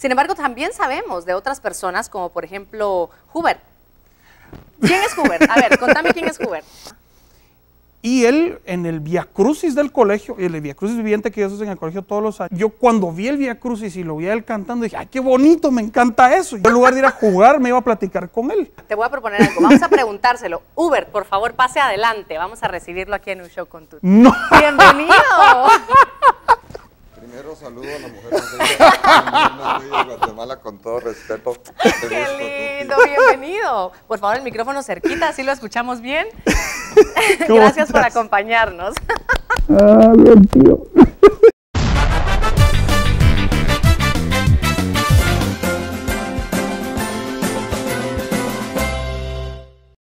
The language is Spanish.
Sin embargo, también sabemos de otras personas, como por ejemplo, Hubert. ¿Quién es Hubert? A ver, contame quién es Hubert. Y él, en el Via Crucis del colegio, el Via Crucis viviente que ellos hacen en el colegio todos los años, yo cuando vi el Via Crucis y lo vi a él cantando, dije, ¡ay, qué bonito! Me encanta eso. Yo en lugar de ir a jugar, me iba a platicar con él. Te voy a proponer algo. Vamos a preguntárselo. Hubert, por favor, pase adelante. Vamos a recibirlo aquí en un show con Tuti. ¡No! ¡Bienvenido! Primero saludo a la mujer de Guatemala con todo respeto. ¡Qué lindo! Bienvenido. Por favor, el micrófono cerquita, así lo escuchamos bien. ¿Cómo Gracias por estás? acompañarnos. Ah, bien, tío.